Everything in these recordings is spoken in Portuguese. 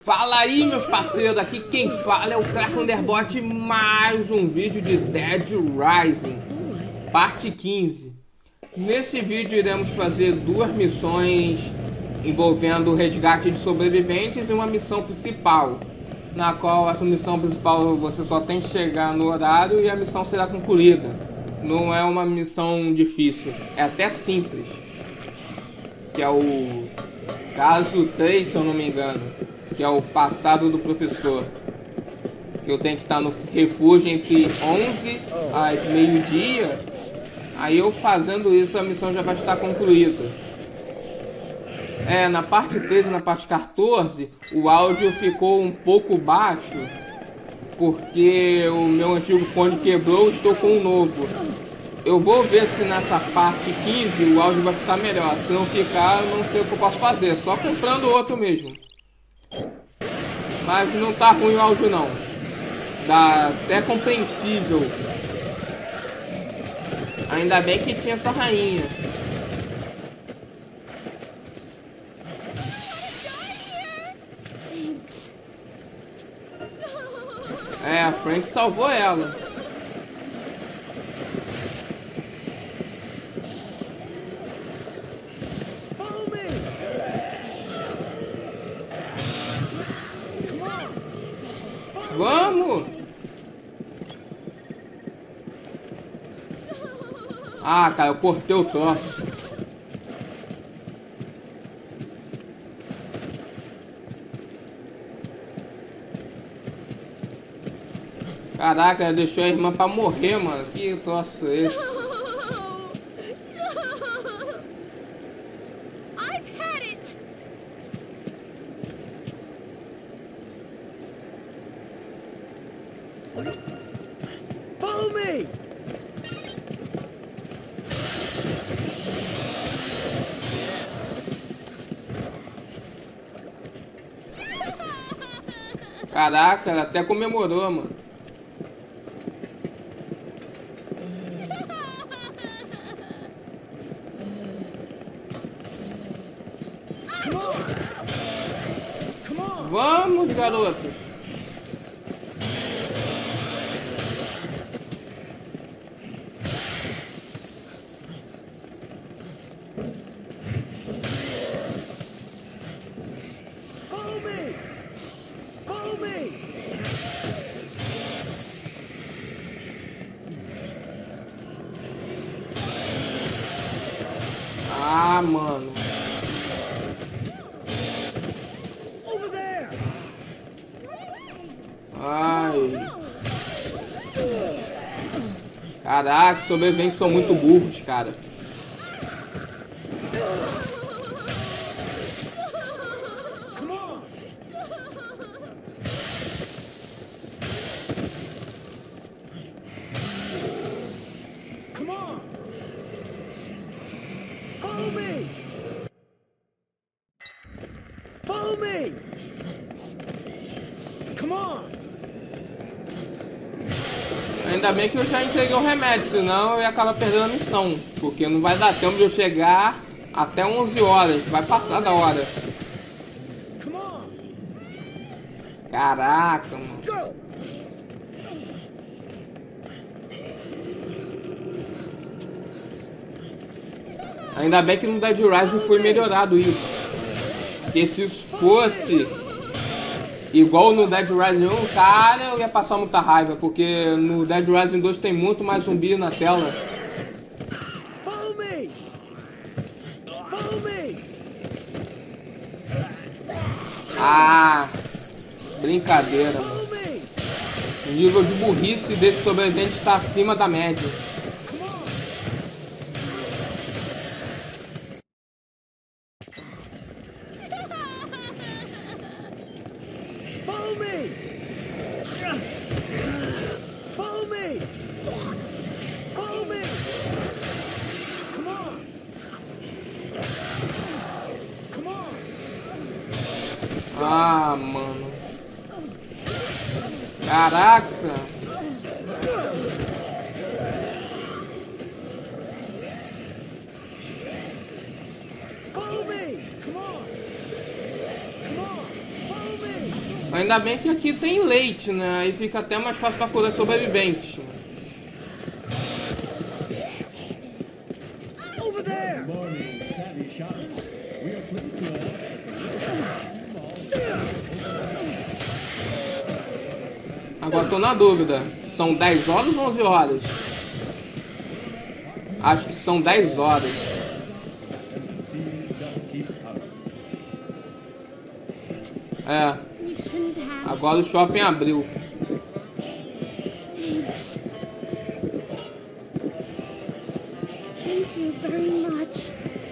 Fala aí, meus parceiros, aqui quem fala é o Crack Underbot, mais um vídeo de Dead Rising, parte 15. Nesse vídeo iremos fazer duas missões envolvendo o resgate de sobreviventes e uma missão principal, na qual essa missão principal você só tem que chegar no horário e a missão será concluída. Não é uma missão difícil, é até simples, que é o caso 3, se eu não me engano, que é o passado do professor. Que eu tenho que estar no refúgio entre 11 às meio-dia. Aí eu fazendo isso a missão já vai estar concluída. Na parte 13 e na parte 14 o áudio ficou um pouco baixo, porque o meu antigo fone quebrou e estou com um novo. Eu vou ver se nessa parte 15 o áudio vai ficar melhor. Se não ficar, eu não sei o que eu posso fazer, só comprando outro mesmo. Mas não tá ruim o áudio não. Dá até compreensível. Ainda bem que tinha essa rainha. A Frank salvou ela. Vamos! Ah, cara, eu cortei o troço. Caraca, deixou a irmã pra morrer, mano. Que troço é esse? Follow me! Caraca, ela até comemorou, mano. Vamos, garotos. Ah, mano. Ai. Caraca, os sobreviventes são muito burros, cara. Follow me! Come on! Ainda bem que eu já entreguei o remédio, senão eu ia acabar perdendo a missão. Porque não vai dar tempo de eu chegar até 11 horas. Vai passar da hora. Caraca, mano. Ainda bem que no Dead Rising foi melhorado isso. Porque se isso fosse igual no Dead Rising 1, cara, eu ia passar muita raiva. Porque no Dead Rising 2 tem muito mais zumbi na tela. Follow me! Follow me! Ah, brincadeira, mano. O nível de burrice desse sobrevivente está acima da média. Follow me! Follow me! Follow me! Come on! Come on! Ah, mano. Caraca. Follow me! Come on! Come on! Follow me! Ainda bem que aqui tem leite, né? Aí fica até mais fácil para curar sobreviventes. Over there! Morning, savvy shoppers. We are pleased to announce. Agora tô na dúvida. São 10 horas ou 11 horas? Acho que são 10 horas. É. Agora o shopping abriu. Thank you very much.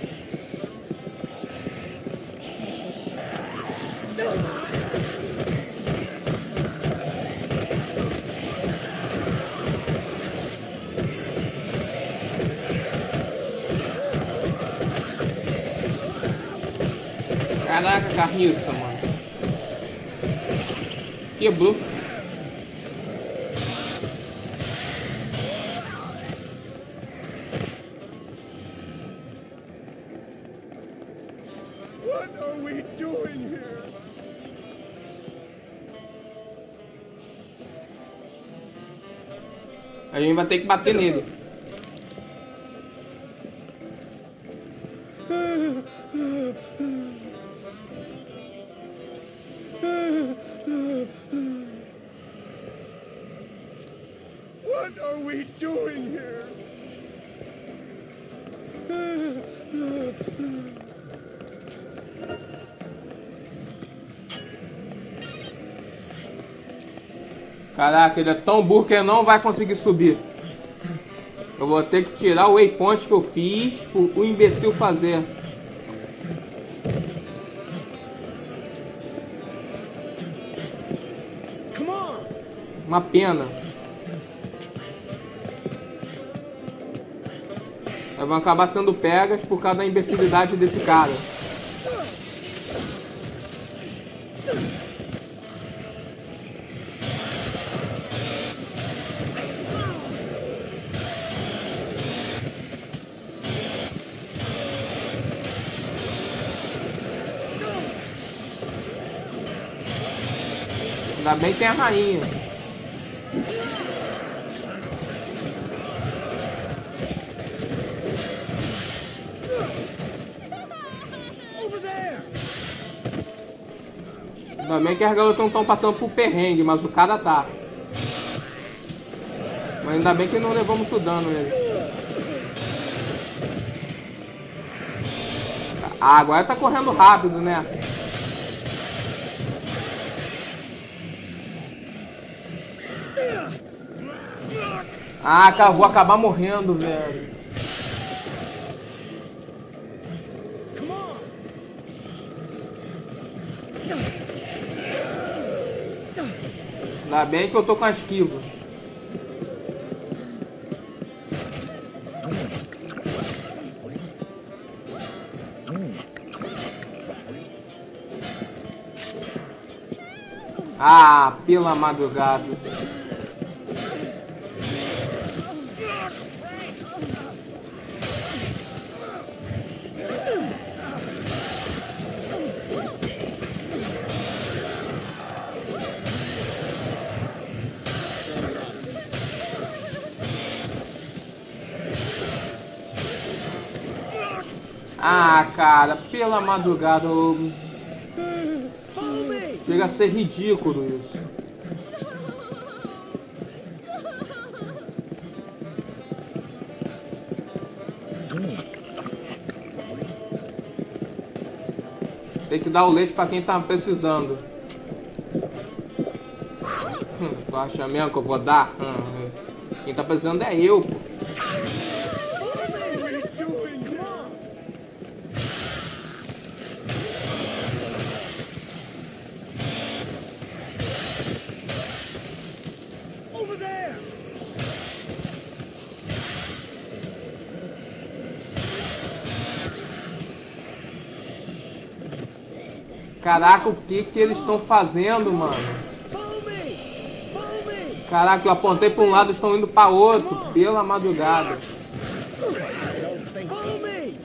Caraca, carniça, mano. Quebrou. What are we doing here? A gente vai ter que bater nele. What are we doing here? Caraca, ele é tão burro que ele não vai conseguir subir. Eu vou ter que tirar o waypoint que eu fiz pro imbecil fazer. Come on! Uma pena. Elas vão acabar sendo pegas por causa da imbecilidade desse cara. Ainda bem que tem a rainha. Over there! Ainda bem que as garotas não estão passando por perrengue, mas o cara tá. Mas ainda bem que não levou muito dano nele. Ah, agora tá correndo rápido, né? Ah, cara, vou acabar morrendo, velho. Come on! Ainda bem que eu tô com a esquiva. Ah, pela madrugada. Ah, cara, pela madrugada. Follow me! Chega a ser ridículo isso. Tem que dar o leite pra quem tá precisando. Tu acha mesmo que eu vou dar? Quem tá precisando é eu, pô. Follow me! What are you doing? Come on! Over there! Caraca, o que que eles estão fazendo, mano? Follow me! Follow me! Caraca, eu apontei pra um lado, eles estão indo pra outro. Pela madrugada. Follow me!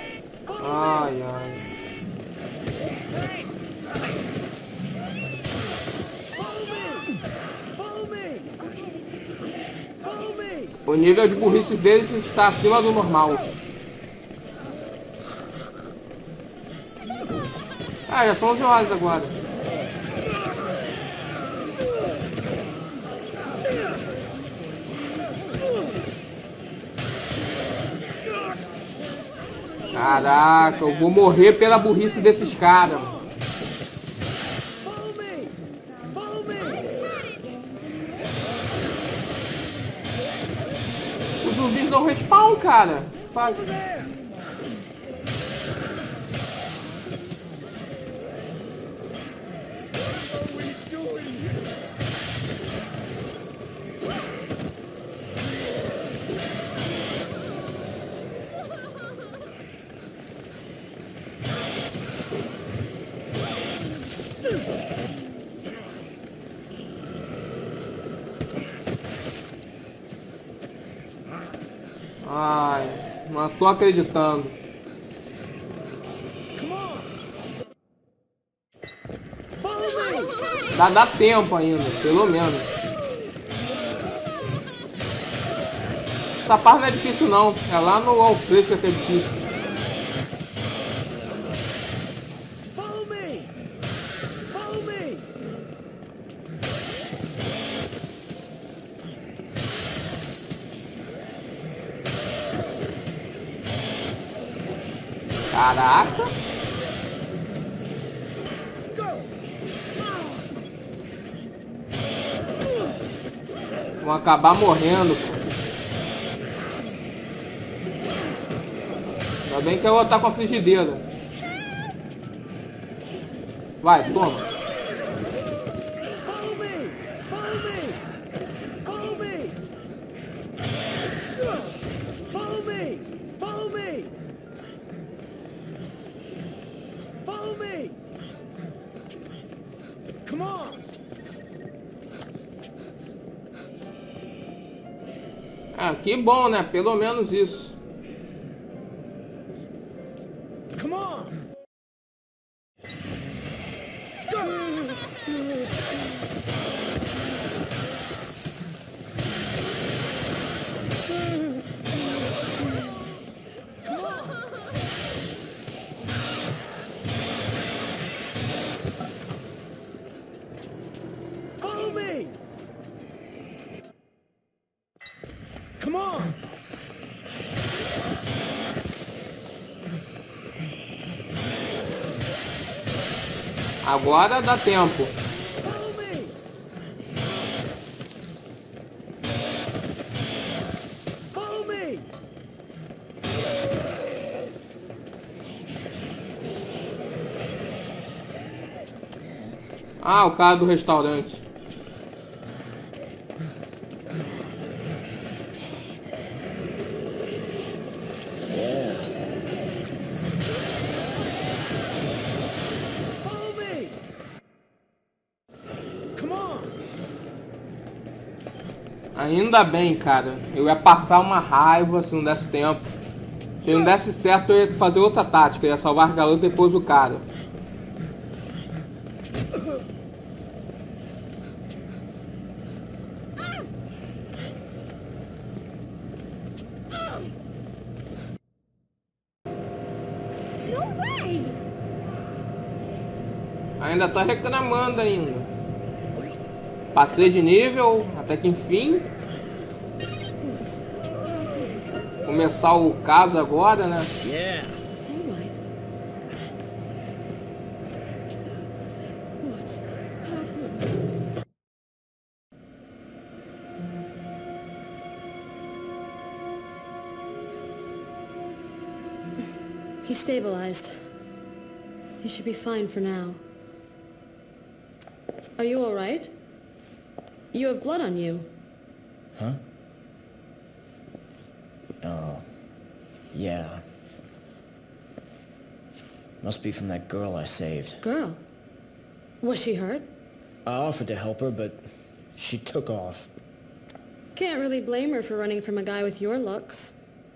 Ai, ai. O nível de burrice deles está acima do normal. Ah, já são 11 horas agora. Caraca, eu vou morrer pela burrice desses caras. Follow me! Follow me! Os zumbis não respawn, cara. Faz. Over there! What are we doing? Ai, não tô acreditando. Come on! Follow me! Dá tempo ainda, pelo menos. Essa parte não é difícil não. É lá no All Fresca que é difícil. Follow me! Follow me! Caraca. Vão acabar morrendo, pô. Ainda bem que eu vou estar com a frigideira. Vai, toma. Follow me! Follow me! Follow me! Follow me! Follow me! Follow me! Come on! Ah, que bom, né? Pelo menos isso. Come on! Follow me! Come on! Agora dá tempo. Follow me! Follow me! Ah, o cara do restaurante. Follow me! Come on! Ainda bem, cara. Eu ia passar uma raiva se não desse tempo. Se não desse certo, eu ia fazer outra tática. Eu ia salvar a garota e depois o cara. No way! Ainda tá reclamando ainda. Passei de nível, até que enfim. Começar o caso agora, né? Yeah! All right. What's happened? He's stabilized. He should be fine for now. Are you all right? You have blood on you. Huh? Oh. Yeah. Must be from that girl I saved. Girl. Was she hurt? I offered to help her, but she took off. Can't really blame her for running from a guy with your looks.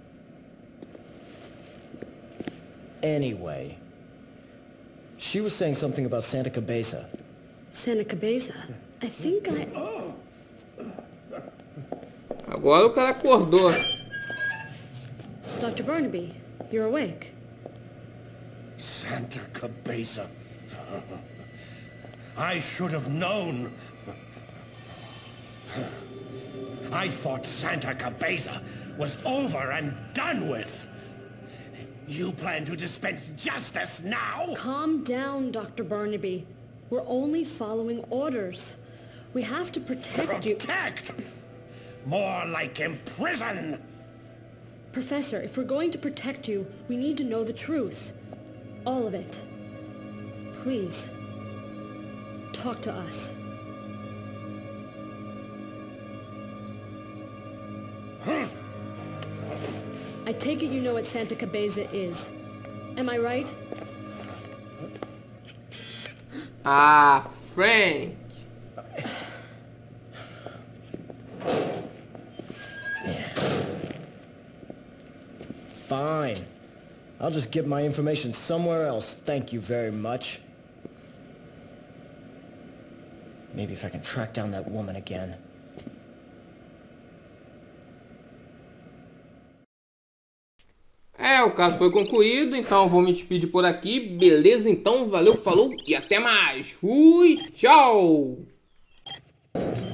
Anyway. She was saying something about Santa Cabeza. Santa Cabeza. I think I... Agora o cara acordou. Dr. Barnaby, you're awake. Santa Cabeza. I should have known. I thought Santa Cabeza was over and done with. You plan to dispense justice now? Calm down, Dr. Barnaby. We're only following orders. We have to protect you. Protect? More like imprison. Professor, if we're going to protect you, we need to know the truth. All of it. Please. Talk to us. I take it you know what Santa Cabeza is. Am I right? Ah, Frank. Fine. I'll just get my information somewhere else. Thank you very much. Maybe if I can track down that woman again. O caso foi concluído, então eu vou me despedir por aqui. Beleza? Então, valeu, falou e até mais. Fui, tchau!